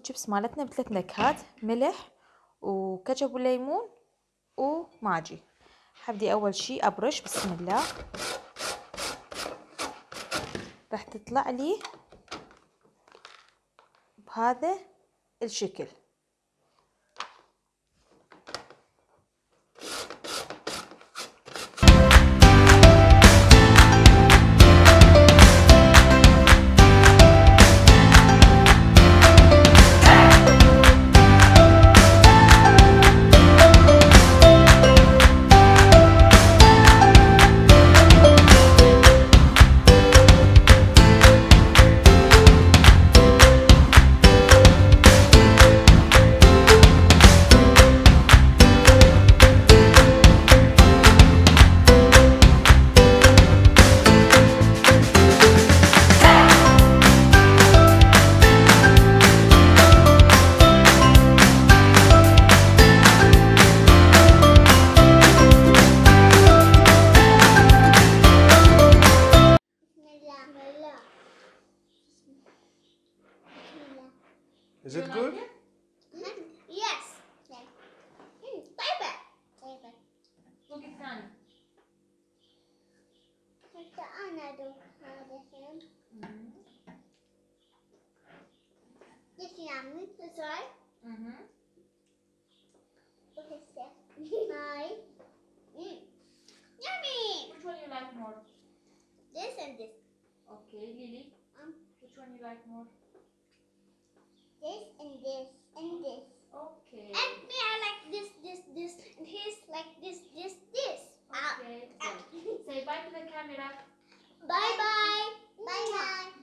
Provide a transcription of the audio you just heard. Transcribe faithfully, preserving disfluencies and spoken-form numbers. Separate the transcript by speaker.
Speaker 1: الشيبس مالتنا بثلاث نكهات، ملح وكاتشب وليمون وماجي. حبدي اول شي ابرش بسم الله. راح تطلع لي بهذا الشكل.
Speaker 2: Is it good?
Speaker 3: Yes. طيبة. طيبة.
Speaker 1: ذوق الثاني.
Speaker 3: حتى أنا أذوق هذا الحين. This yummy. This right?
Speaker 1: Mhm.
Speaker 3: What is that? Hi. Mm. Yummy.
Speaker 1: Which one you like more?
Speaker 3: This and this.
Speaker 1: Okay, Lily.
Speaker 3: Um.
Speaker 1: Which one you like more?
Speaker 3: This and this and this.
Speaker 1: Okay.
Speaker 3: And me, I like this, this, this, and he's like this, this, this.
Speaker 1: Okay.
Speaker 3: Ah.
Speaker 1: Say bye to the camera.
Speaker 3: Bye bye. Bye bye.